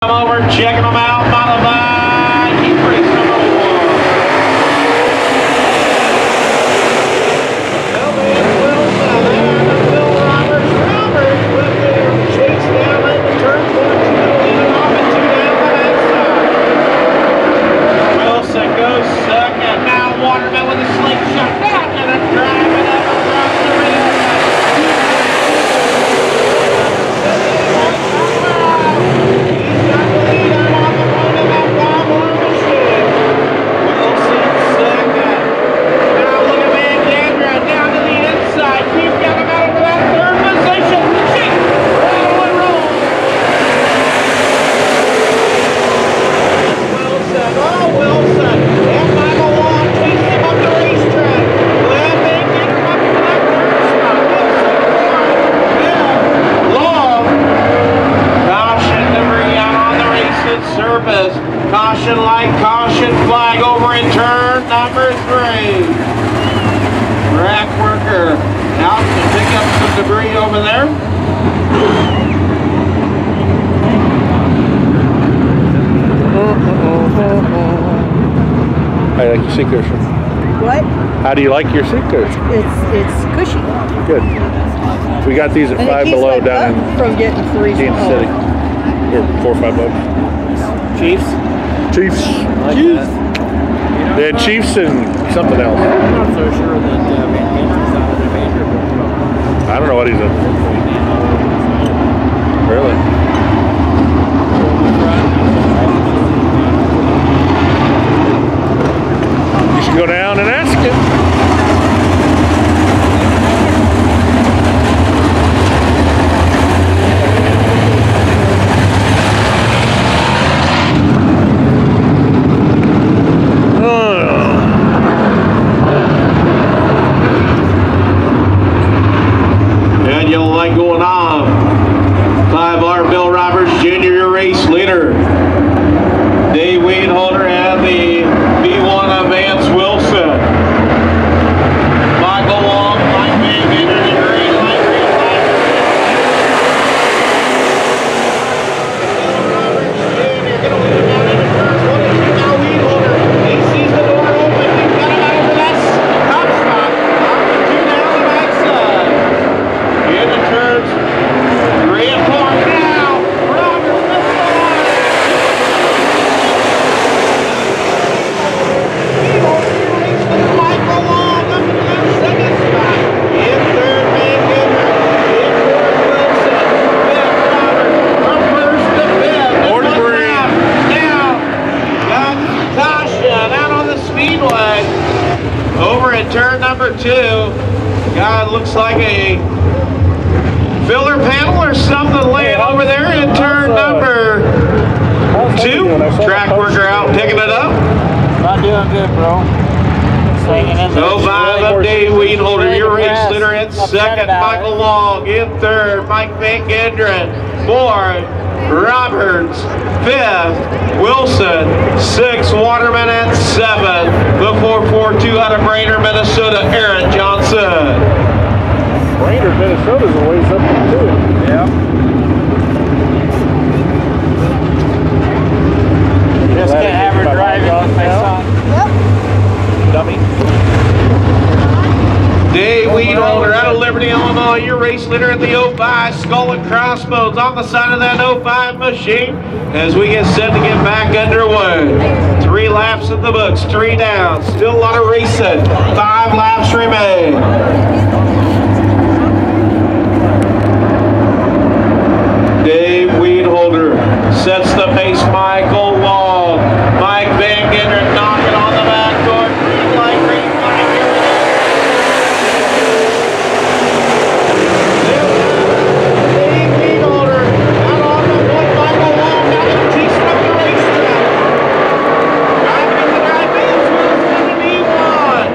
Over, checking them out, modified heat race number 1. Elvis Wilson and Bill Roberts with their chase down in the turn 4 2, leading off at 2 down the backside. Wilson goes second. Now Waterman with a slingshot. Back and a drive it up across the race. Caution light, caution flag over in turn number 3. Track worker out to pick up some debris over there. How do you like your seat cushion? What? How do you like your seat cushion? It's cushy. Good. We got these at And $5 below down in from getting free Kansas City. Or $4 or $5. Chiefs? Chiefs. Like Chiefs. That. They had Chiefs and something else. I'm not so sure that Van Gendron's out of the major, but I don't know what he's in. Really? You should go down and ask him. Going on. 5R Bill Roberts Jr., your race leader. Dave Weedholder and the B1 of Vance Wilson. Michael Long, Mike Van Ginder, the green light, green light. Bill Roberts Jr. going to lead him down into turns 1 and 2. Now Weedholder. He sees the door open. He's got him out over that top spot. Up to 2 down the backside. In the turns 3 and 4 now. Roberts missed the line. Michael Long up to that second spot. In third, Van Ginder. In fourth, Wilson. Fifth, Roberts. From first to fifth. Order green. Now, got caution out on the speedway. Over at turn number 2. God, looks like a filler panel or something laying over there in turn number 2. Track worker out picking it up. not doing good, bro. Swinging in So 5 up Dave Weedholder, your race leader in second. Michael Long in third. Mike Van Gendron. 4th, Roberts. 5th, Wilson. 6th, Waterman at 7th. The 442 out of Brainerd, Minnesota, Aaron Johnson. Brainerd, Minnesota's a ways up too. Yeah. Just can't have her driving with my son. Dummy. Dave Weedholder out of Liberty, Illinois, your race leader at the 05 Skull and Crossbones on the side of that 05 machine as we get set to get back underway. 3 laps in the books, 3 down, still a lot of racing, 5 laps remain. Dave Weedholder sets the pace. Michael Long, Mike Van Gendron knocking on the back door. Green light, here it is. Dave Weedholder out on the point. Michael Long down to the teeth of the racetrack. Driving in the drive, Vance Wilson in the B1.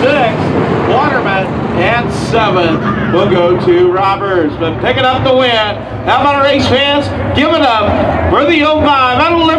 Waterman at 7 will go to Roberts, but picking up the win. How about our race fans? Give it up for the 05 out of